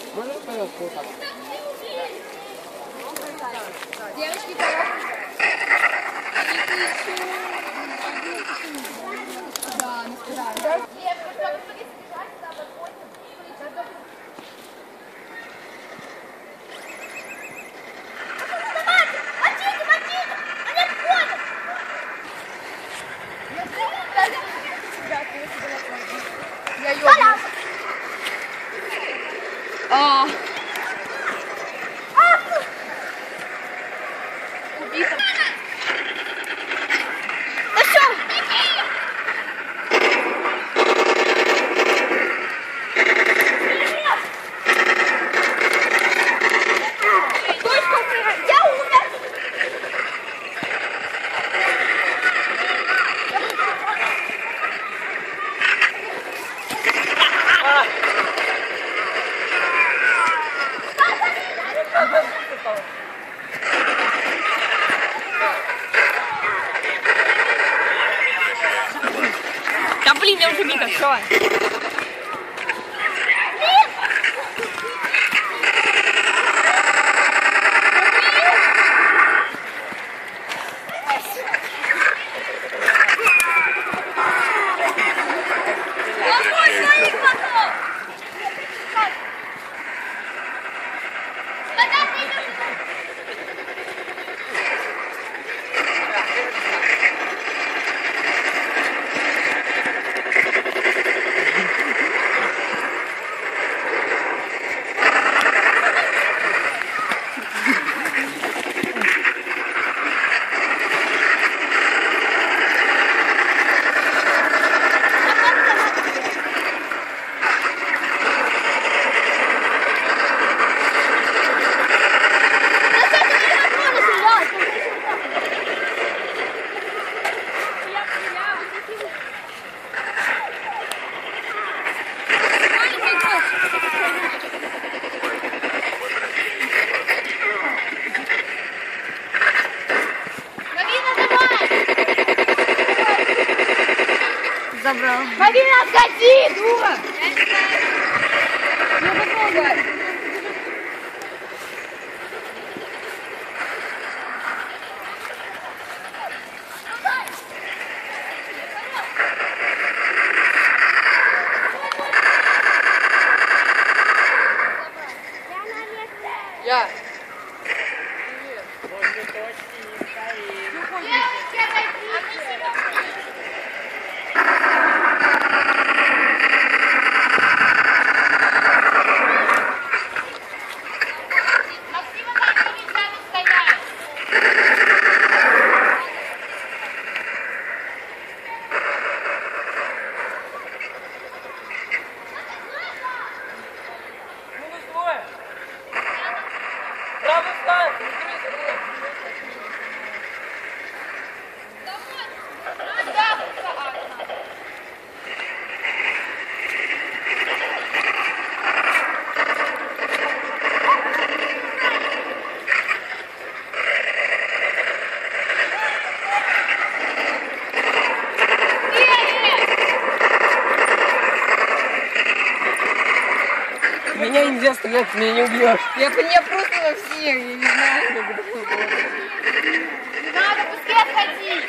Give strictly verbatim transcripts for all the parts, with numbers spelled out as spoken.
Можно пожалуйста, вот так? Девочки, да, настираю. Я ёбну. А. Убита. Ну что? Я умер. Да блин, я уже бита, все. Забрал. Марина, отходи, дура! Ну попробуй. Я. Меня нельзя стрелять, ты меня не убьешь. Я по ней просто во всех, я не знаю. Не надо, быстрее отходи!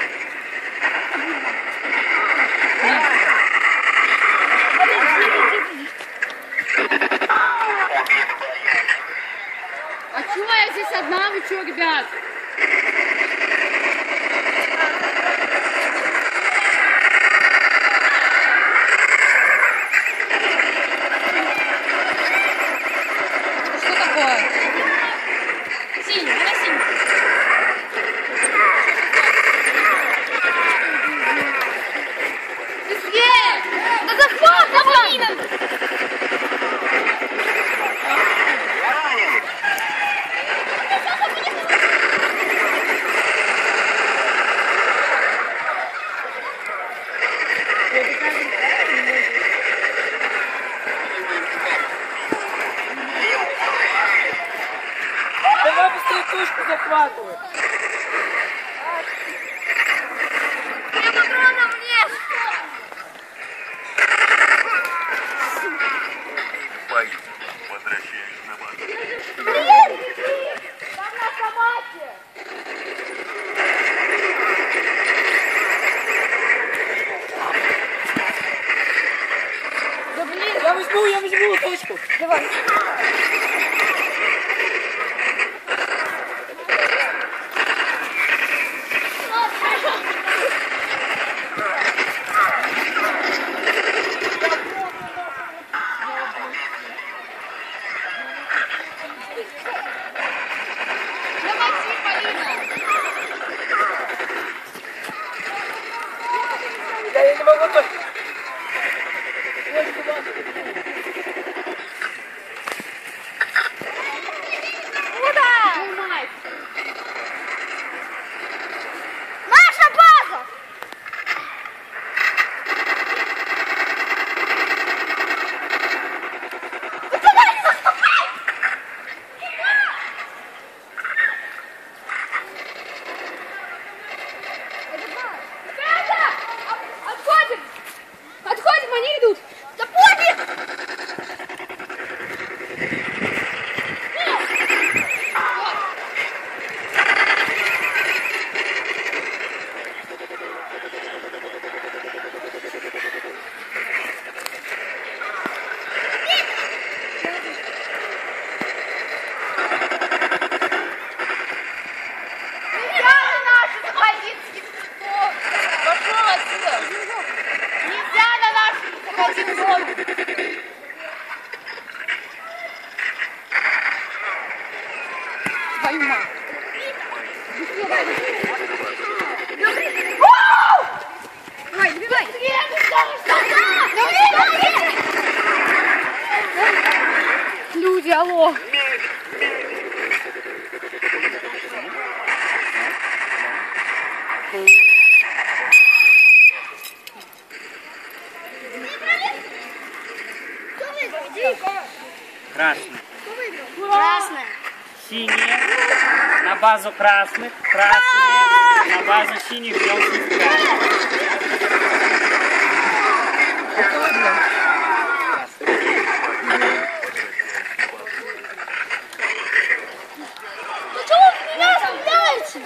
А чё я здесь одна? Вы чё, ребят? Что такое? Синий, она синий. Быстрее! Да захват, давай! Давай быстрее точку захватывай. Бою. Вот Блин! Там на автомате! Да блин, я возьму, я возьму точку. Давай. Да я не могу точку. Наша база! Ребята! Отходим! Отходим, они идут! Да пофиг! Нельзя на наши заходить! Пошел отсюда! Нельзя на наши заходить в зону! Твою мать! Давай, давай! Люди, алло! Красный. Красная! Синие на базу красных. Красные на базу синих. Ну что вы меня оставляете?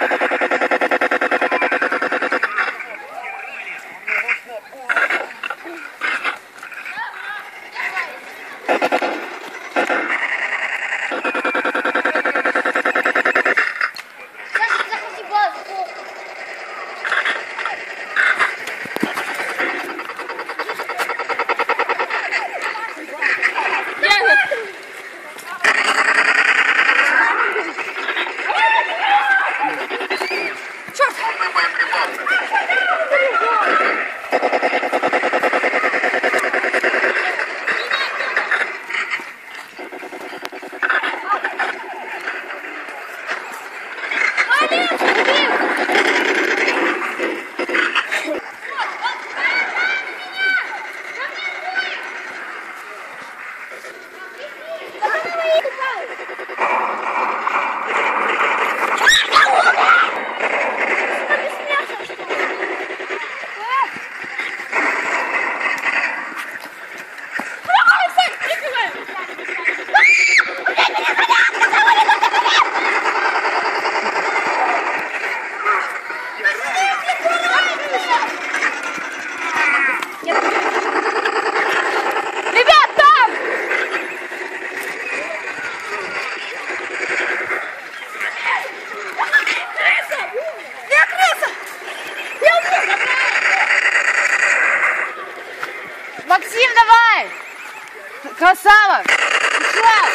Максим, давай! Красава! Ушла!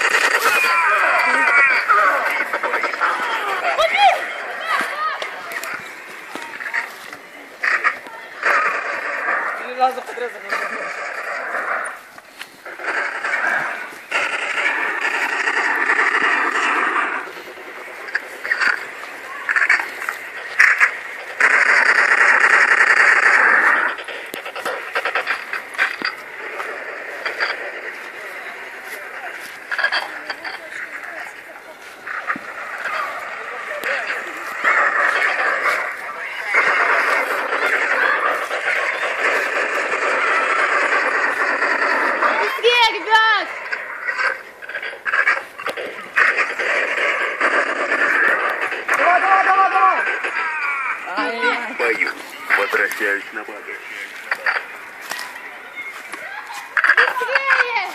Три раза подряд заходил. Боюсь, возвращаюсь на базу. Быстрее!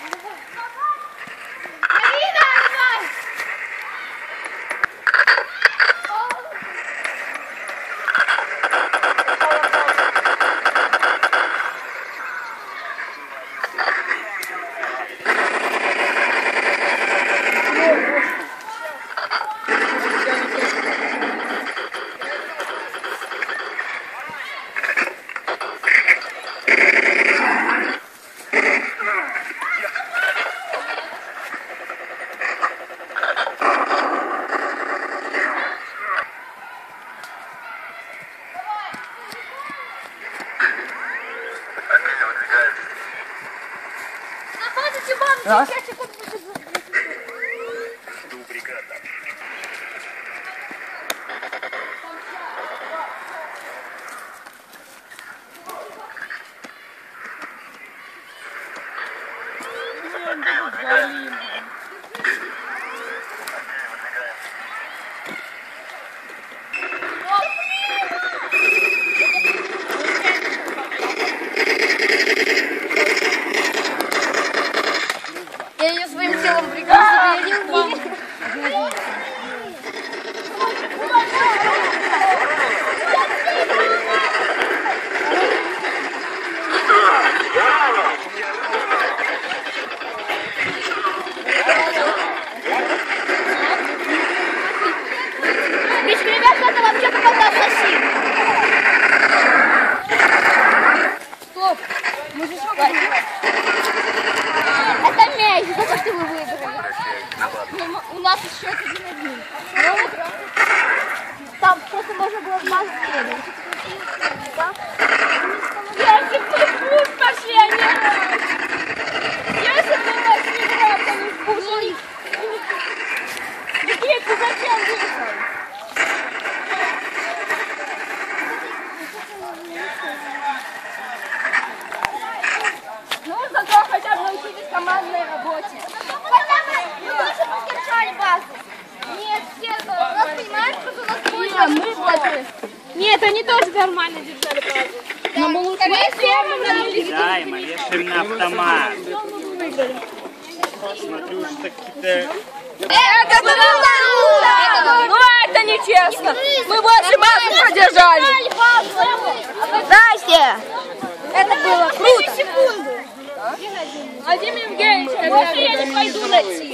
Марина, давай! Раз. Жду приказа. Я ее своим телом прикрыла, я не умею. Ведь, ребята, это вообще какой-то ассасин. Стоп, мы же что говорим? Это мяч, за то, что вы выиграли. Но у нас еще один-один. Там просто можно было вмазать следом. Если бы пусть пошли, а не раз. Если бы нас не брать, то не пушили. Никит, ты зачем выиграл? Ну, зато хотя бы научились командной работе. Хотя бы мы тоже поддержали базу. Нет, все, у нас, понимаешь, что у нас будет мы больше. Нет, они тоже нормально держали базу. Но мы лучше. Да, и мы вешаем на автомат. Смотрю, что какие-то... Это было! Ну это нечестно. Мы больше базу продержали. Настя! Это было круто. Вадим Евгеньевич, больше я не пойду на